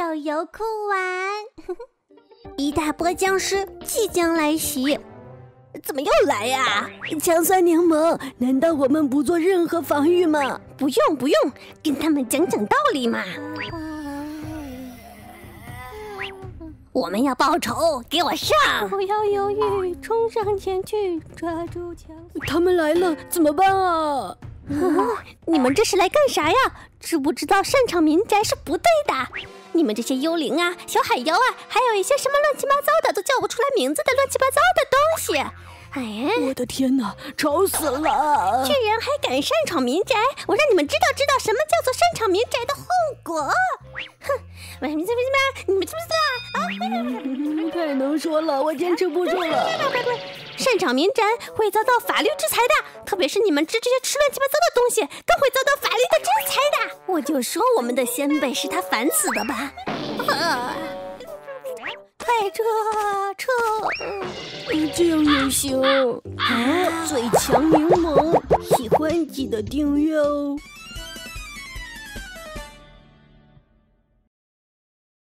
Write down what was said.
手游酷玩。一大波僵尸即将来袭，怎么又来呀？ 强酸柠檬，难道我们不做任何防御吗？ 不用，跟他们讲道理嘛。我们要报仇，给我上！ 不要犹豫，冲上前去，抓住强酸。 他们来了，怎么办啊？ 你们这是来干啥呀？知不知道擅闯民宅是不对的？你们这些幽灵啊、小海妖啊，还有一些什么乱七八糟的都叫不出来名字的乱七八糟的东西。哎呀， 我的天哪，吵死了！ 居然还敢擅闯民宅！我让你们知道什么叫做擅闯民宅的后果！哼，你们知不知道啊？ 太能说了，我坚持不住了。 擅闯民宅会遭到法律制裁的，特别是你们这些吃乱七八糟的东西，更会遭到法律的制裁的。我就说我们的先辈是他烦死的吧。 快撤！ 这样也行啊！最强柠檬，喜欢记得订阅哦。